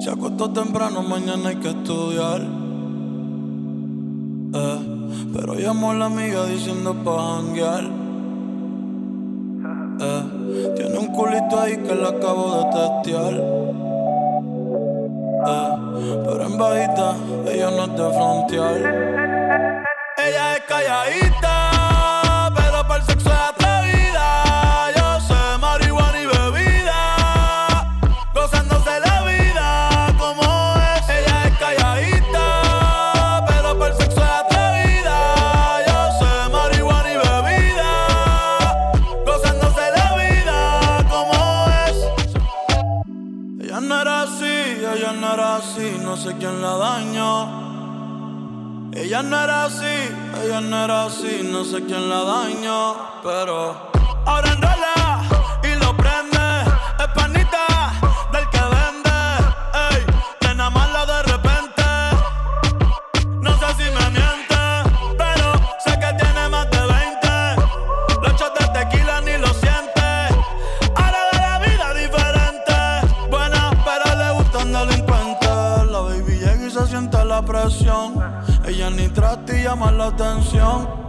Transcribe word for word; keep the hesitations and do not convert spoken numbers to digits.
Se acostó temprano, mañana hay que estudiar. Eh, pero llamó a la amiga diciendo pa' janguear. Eh, tiene un culito ahí que la acabo de testear. Eh, pero en bajita, ella no es de frontear. Ella es calladita, pero para el sexo es atrevida. Yo sé marihuana y bebida, gozándose la vida como es. Ella es calladita, pero para el sexo es atrevida. Yo sé marihuana y bebida, gozándose la vida como es. Ella no era así, ella no era así, no sé quién la dañó. Ella no era así, ella no era así, no sé quién la dañó, pero ahora enrola y lo prende, es panita del que vende, ey, nena mala de repente, no sé si me miente, pero sé que tiene más de veinte, los shots de tequila ni lo siente, ahora ve la vida diferente, buena pero le gustan delincuentes, la baby llega y se siente la presión. Ella ni trata y llama la atención.